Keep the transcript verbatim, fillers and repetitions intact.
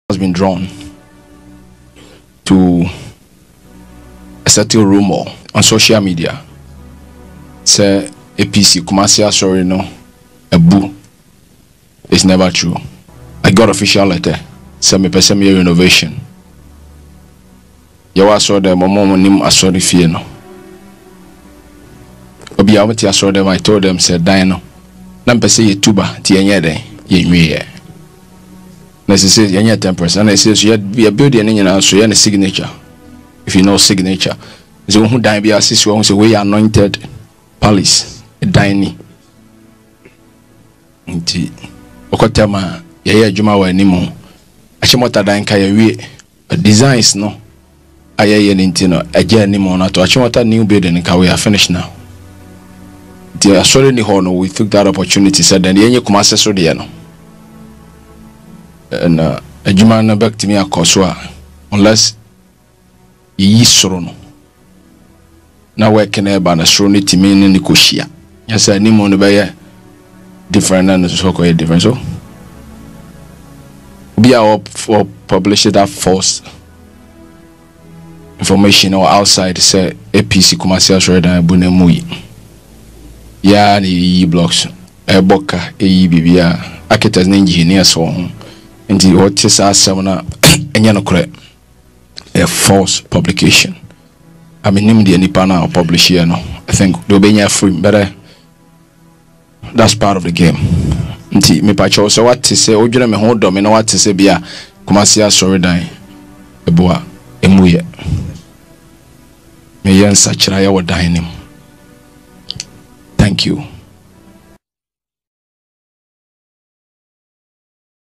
has been drawn to a certain rumor on social media. Say A P C Kumasi sorry no a boo. It's never true. I got official letter. Say me person me renovation. Yawa saw them mama nim asori fie no. Obi awati asori them I told them say dan no. Na mpese ye tuba ti enye den ye nwie. Na say say enye ten percent na say so ye build any nyina so ye na signature. If you know signature. So who dan bi asisi who say we anointed palace dan ni. Nti okotema ye ye adwuma wa animu. Achimota dan ka ye wie designs no aye ye nti no agya animu na to achimota new building ka we are finished now. The sorry ni ho no we took that opportunity said then yenye Kumasi so de no and uh adwuma na back to me akoso a unless yi soro no na work na ba na soro ni timi ni koshia yes ani mo no be different and so quite different so be our for publish that false information or outside say A P C Kumasi so dan bunemu yi ya ni blocks e boka e bibia architects na engineers so nti what is asem na enya no kore a false publication. I mean him the nipa na publish here no I think they be nya free but that's part of the game. Nti me pa cho so what say odwene me ho do me na what say bia Kumasi asori dan eboa emuye me yen sachira ya wodan nim. Thank you.